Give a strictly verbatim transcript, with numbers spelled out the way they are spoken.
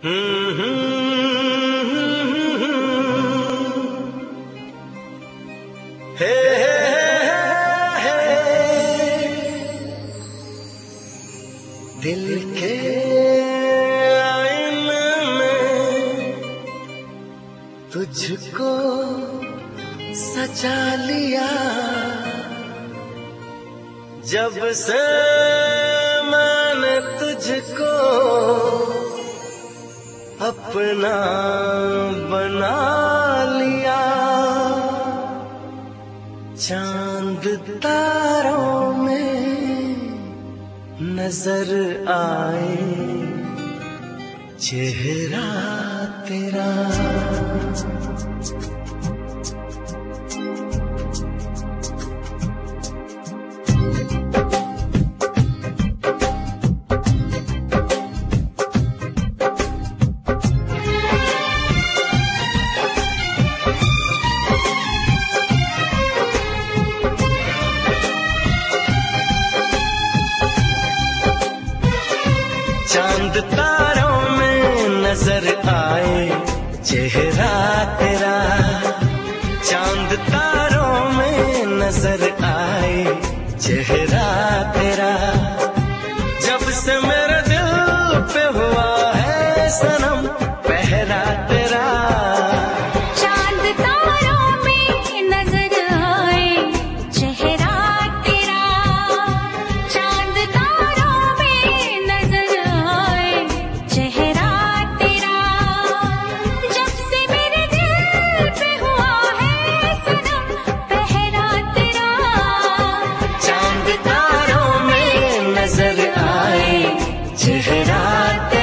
हे दिल के आईने में तुझको सजा लिया, जब से मैंने तुझको अपना बना लिया। चांद तारों में नजर आए चेहरा तेरा। चांद तारों में नजर आए चेहरा तेरा। चांद तारों में नजर आए चेहरा तेरा। जब से मेरे दिल पे हुआ है सनम पहरा तेरा। चांद तारों में नजर आए चेहरा तेरा। चांद तारों में नजर आए चेहरा तेरा। जब से मेरे दिल पे हुआ है सनम पहरा तेरा। चांद तारों में नजर आए चेहरा तेरा।